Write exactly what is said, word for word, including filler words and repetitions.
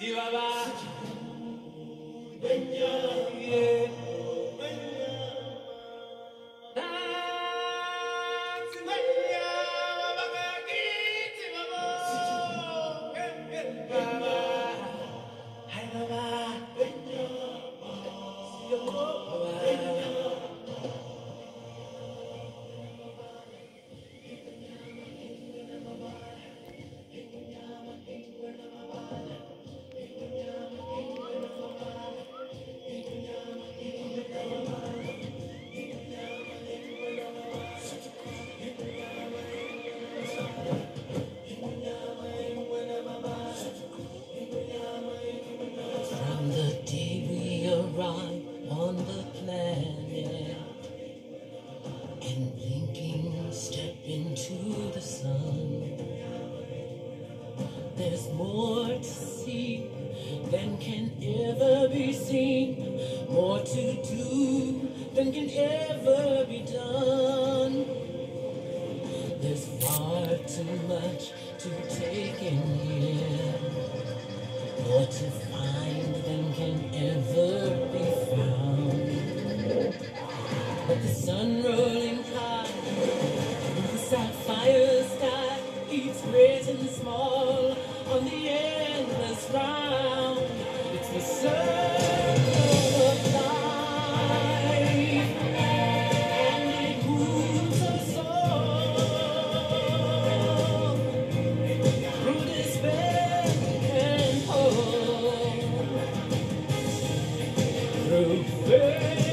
From the day we arrive on the planet and blinking step into the sun, there's more to see than can ever be seen, more to do than can ever be done. There's far too much to take in here, more to find than can ever be found. But the sun rolling high, the sapphire sky keeps great and small on the endless round. It's the circle of life, and it moves us all through despair and hope, through faith.